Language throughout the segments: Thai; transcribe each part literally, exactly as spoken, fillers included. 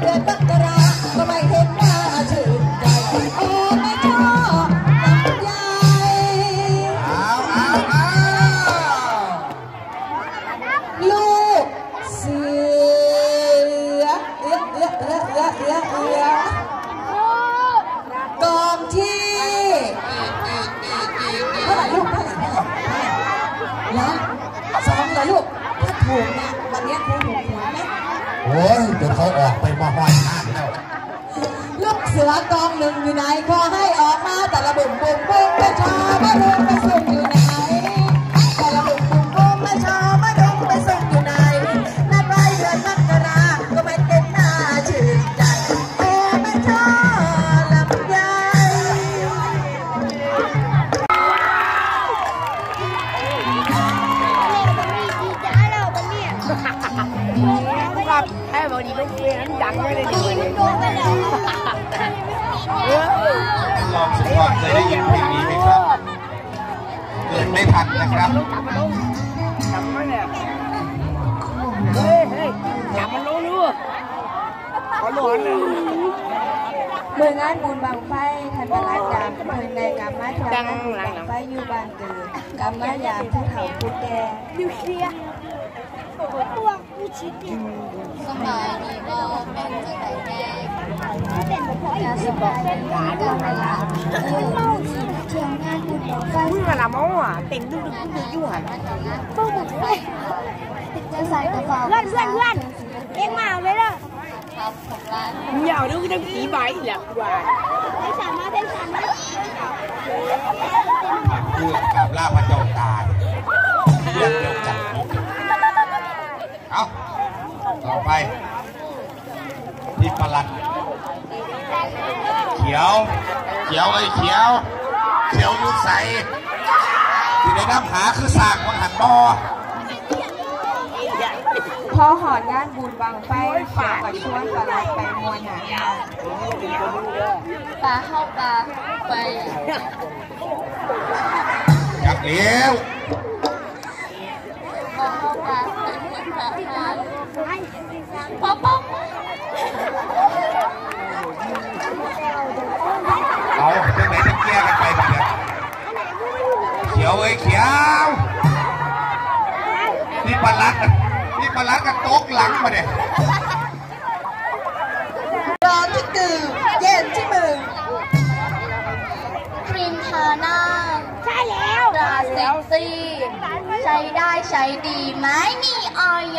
เดือนมกราก็ไม่เห็นหน้าชื่นใจโอ้ไม่ชอบลำไยเอาเอาเอาลูกเสือเอื้อเอื้อเอื้อเอื้อเอื้อเอื้อกองที่เท่าไหร่ลูกเท่าไหร่เท่าไหร่แล้วสองเหรอลูกถ้าถูกนะวันนี้ครูถูกหวยไหมโอ้ยเดี๋ยวเขาออกไปมาห้อยห้างแล้วลูกเสือกองหนึ่งอยู่ไหนขอให้ออกมาแต่ละบุ่มบุ่มบุ่มไม่ชอมาดุงไปส่งอยู่ไหนแต่ละบุ่มบุ่มบุ่มไม่ชอมาดุงไปส่งอยู่ไหนนัดไว้เดือนมกราก็ไม่เต็มหน้าชื่นใจโอ้ไม่ชอลำไยครับให้บอกดีไม่เชื่อนั้นดังเลยเลยลองสุดก่อนเคยได้ยินเพลงนี้ไหมครับเกิดไม่ทันนะครับจับมันลงจับมันเนี่ยเฮ้ยเฮ้ยจับมันลงดูขอหลอนเลยเมื่องานบุญบังไฟทันตลาดยามเมื่อในกรรมะทำงานบุญบังไฟอยู่บ้านเกิดกรรมะยามผู้เฒ่าผู้แก่ดิวเชียตัวผู้ชิดสมัยนี้ก็เป็นจังไรแน่จะสบายดีกันเวลาเที่ยวงานบุญบังไฟพูดกับละม้อเต็มดึกดึกดึกยุ่งหันต้องบุกไปจะใส่กระเป๋าเลื่อนเลื่อนเลื่อนเอ็งมาเลยล่ะครับของร้านอย่าดูก็ต้องขี่ใบแหลกกว่าได้สามารถได้สามารถพูดกับล่าพระเจ้าตาเรื่องเดียวกันเอาต่อไปที่ปลัดเขียวเขียวไอ้เขียวเขียวยุดใสที่ได้น้ำหาคือสร้างมังหันบอพอหอดงานบุญบังไฟฝากกับชวนปลัดไปมวลหนาปลาเข้าปลาไปจับเลี้ยวปลาเข้าปลาไปเหมือนปลาทานป๊อปป๊อปเอาเรื่องไหนจะเกลี่ยกันไปแบบนี้เขียวเอ้ยเขียวนี่ปลัดนี่ปลัดกับโต๊ะหลังมาเนี่ยร้อนที่ตื่นเย็นที่มือครีมทาหน้าใช่แล้วตราเซ็กซี่ใช้ได้ใช้ดีไม่มีออย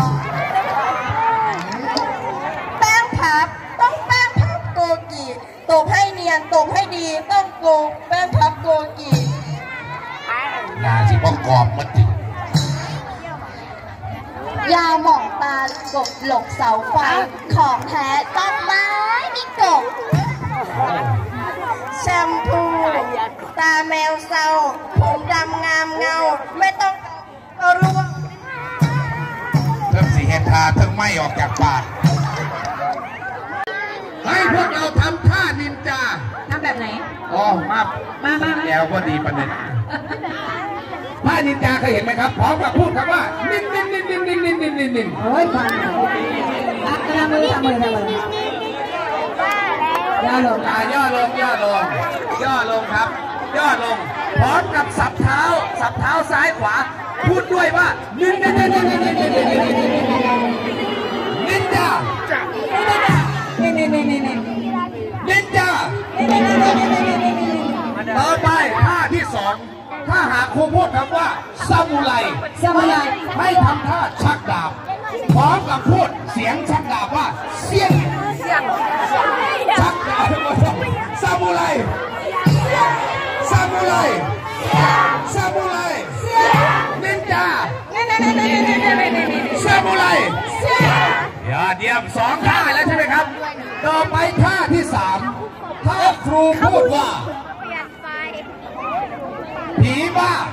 แป้งพับต้องแป้งพับโกกิตบให้เนียนตบให้ดีต้องโกแป้งพับโกกิยาสิว่ากรอบมันติยาหมองตากบหลบเสาไฟของแท้ต้องไม้มีกบแชมพูตาแมวเศร้าผมดำงามเงาไม่ต้องเอาร่วงเพิ่มสีเฮทาเพิ่งไม่ออกจากปากให้พวกเราทำท่านินจาทำแบบไหนอ๋อมามามาแอลก็ดีประเด็นท่านินจาเคยเห็นไหมครับพร้อมกับพูดคำว่านินนินนินนินนินนินนินนินนินเฮ้ยฟังอ่ะกระมือทำมือทำมือย่อลงย่อลงย่อลงย่อลงครับย่อลงพร้อมกับสับเท้าสับเท้าซ้ายขวาพูดด้วยว่านินนินนินนินนินนินนินนินจานินนินนินนินนินนินจาต่อไปท่าที่สองถ้าหากครูพูดคำว่าซามูไรซามูไรให้ทำท่าชักดาบพร้อมกับพูดเสียงชักดาบว่าเสียงชักดาบซามูไรซามูไรซามูไรนินจาซามูไรอย่าเดียมสองท่าแล้วใช่ไหมครับต่อไปท่าที่สามถ้าครูพูดว่าผีบ้า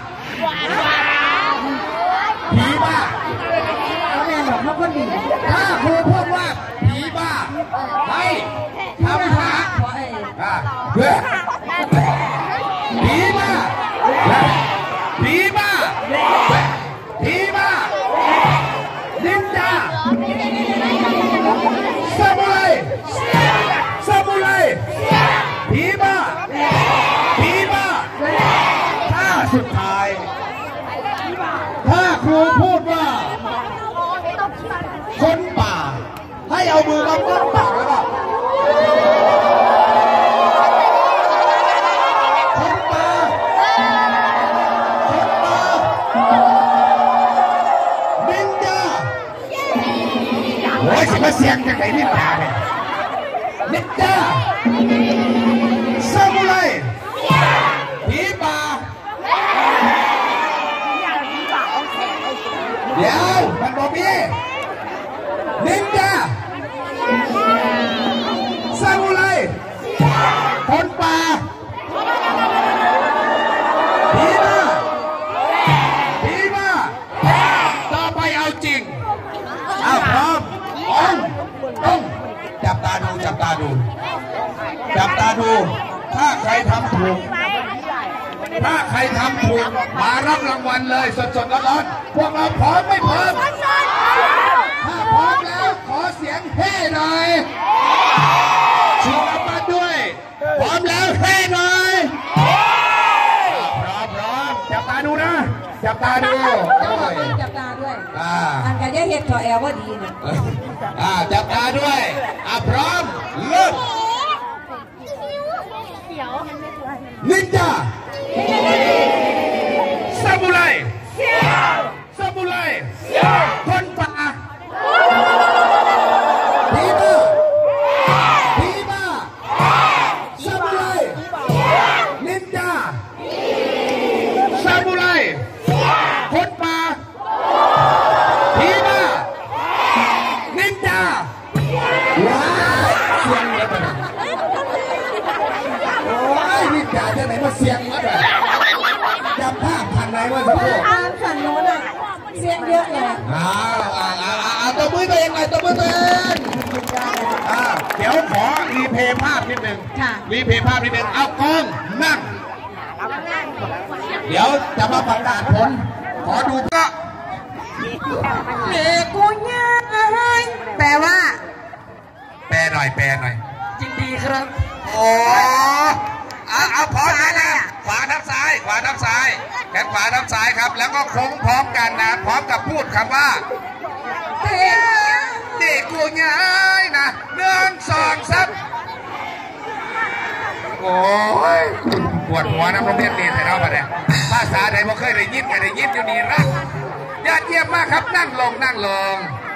ผีบ้าถ้าครูพูดว่าผีบ้าให้ทำหาเพื่อผีบ้าผีบ้าผีบ้านินจาซามูไรเอามือมาป้องปากแล้วก็คนมาคนมานินจาโอ้ยสิมาเสียงจากไหนนินจาเนี่ยนินจาซามูไรผีป่าเดี๋ยวมันบอกพี่นินจาซามูไรคนป่าผีมาผีมาต่อไปเอาจริงเอาพร้อมองต้องจับตาดูจับตาดูจับตาดูถ้าใครทำถูกถ้าใครทำถูกมารับรางวัลเลยสดๆร้อนๆพวกเราพร้อมไม่พร้อมถ้าพร้อมแล้วขอเสียงเฮ้หน่อยชูออกมาด้วยพร้อมแล้วเฮ้หน่อยพร้อมพร้อมจับตาดูนะจับตาดูจับตาด้วยอ่าอันกันยังเห็ดขอแอลว่าดีนะอ่าจับตาด้วยอ่าพร้อมเริ่มนินจาซามูไรซามูไรคนป่าผีบ้าผีบ้าซามูไรนินจาซามูไรคนป่าผีบ้านินจาว้าวเสียงเยอะไปหน่อยโอ้ยนินจาจะไหนมาเสียงมาแบบจับภาพทันไหนมาสักครู่อ่านฝั่งโน้นอ่ะเสียงเยอะเลยอ้าวอ้าวอ้าวอ้าวตัวมือตัวเองหน่อยตัวมือตัวเองอ่าเดี๋ยวขอรีเพย์ภาพนิดนึงรีเพย์ภาพนิดนึงเอากล้องนั่งเดี๋ยวจะมาประกาศผลขอดูก็เด็กกูง่ายแปลว่าแปลหน่อยแปลหน่อยยินดีครับโอ้เอาเอาพร้อมกันนะขวาทับซ้ายขวาทับซ้ายแขนขวาทับซ้ายครับแล้วก็โค้งพร้อมกันนะพร้อมกับพูดคำว่าเด็กกูง่ายนะหนึ่งสองสามโอ้ยปวดหัวนะโรงเรียนนี่ใส่เราไปเนี่ยภาษาไหนบ่เคยได้ยินกันได้ยินอยู่นี่รักยอดเยี่ยมมากครับนั่งลงนั่งลง